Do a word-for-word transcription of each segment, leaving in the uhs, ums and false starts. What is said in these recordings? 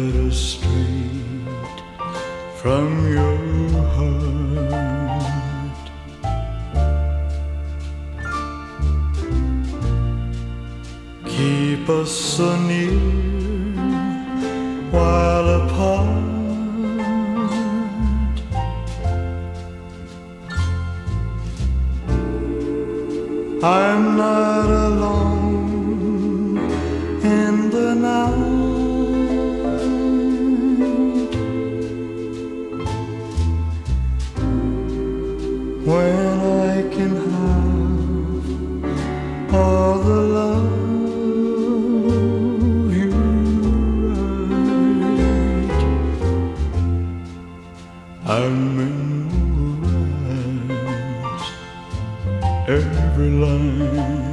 letter straight from your heart. Keep us so near while apart. I'm not alone in the night when I can have all the love you write. I memorize every line,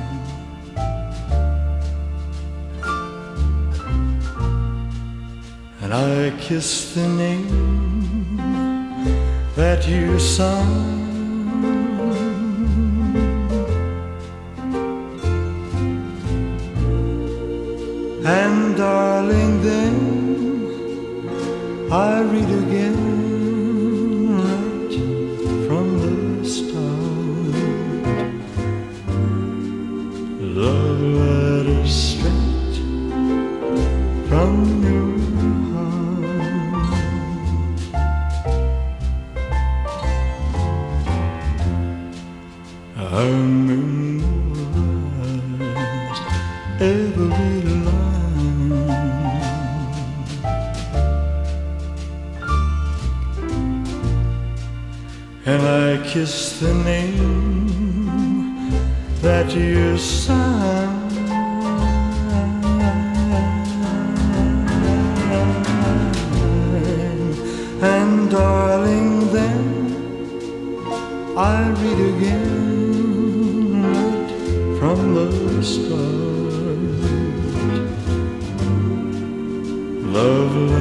and I kiss the name that you sign. And darling, then I read again right from the start. Love letters straight from your heart. I memorize every line, and I kiss the name that you sign. And darling, then I read again right from the start. Love